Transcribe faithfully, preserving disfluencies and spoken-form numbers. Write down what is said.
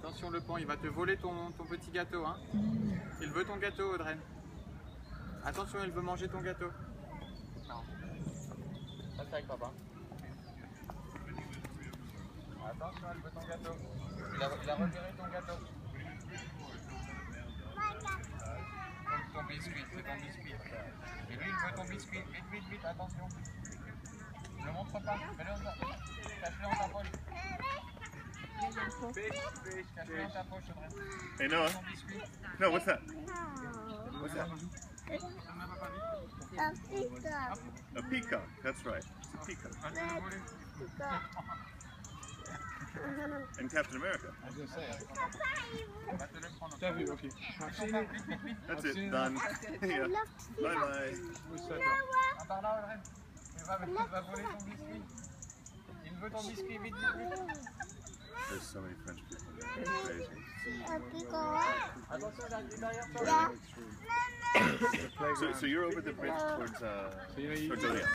Attention le pan, il va te voler ton, ton petit gâteau. Hein. Il veut ton gâteau, Audrey. Attention, il veut manger ton gâteau. Non. Ça c'est avec papa. Attention, elle veut ton gâteau. Il a, il a repéré ton gâteau. Ton, ton biscuit, c'est ton biscuit. Et lui, il veut ton biscuit. Vite, vite, vite, attention. Ne le montre pas. Mets-le en ta poche. Cache-le en ta poche. Fish, fish, cache-le en ta poche, Audrey. Hey Noah. No, what's that? What's that? A peacock. A peacock. That's right. It's a peacock. And Captain America. I was going to say. T'as vu, ok. I've seen it. That's it. Done. Yeah. Bye bye. Par là, Audrey. Il va, il va voler ton biscuit. Il veut ton biscuit, vite, vite, vite. There's so many French people. It's crazy. A peacock. Attention, il arrive derrière toi. Yeah. So, so you're over the bridge towards uh, So, you know, you- towards Ilion.